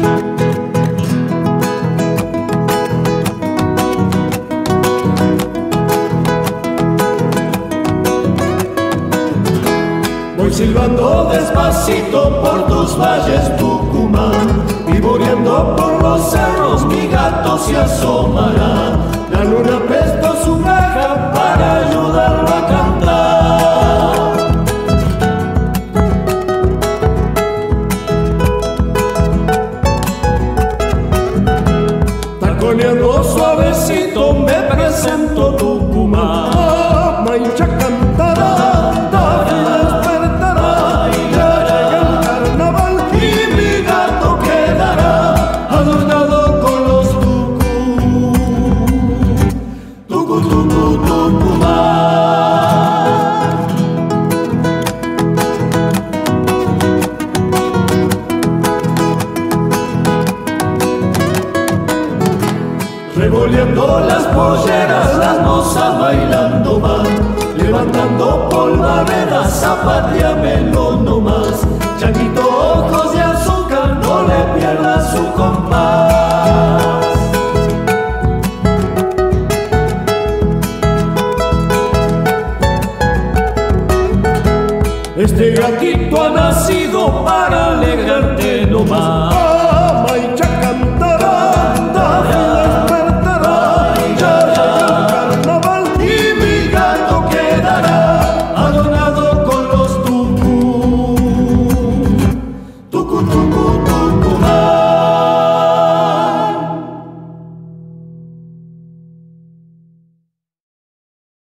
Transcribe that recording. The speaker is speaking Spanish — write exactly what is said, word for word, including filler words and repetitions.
Voy silbando despacito por tus valles, Tucumán, vivoreando por los cerros, mi gato se asomará. La luna prestó su braja para ayudarlo a cantar. Taconeando suavecito me presento, Tucumán. Maicha cantará. Revolviendo las polleras, las mozas bailando van, levantando polvaredas, zapateamelo nomás. Changuito, ojos de azúcar, no le pierdas su compás. Este gatito ha nacido para alegrarte nomás.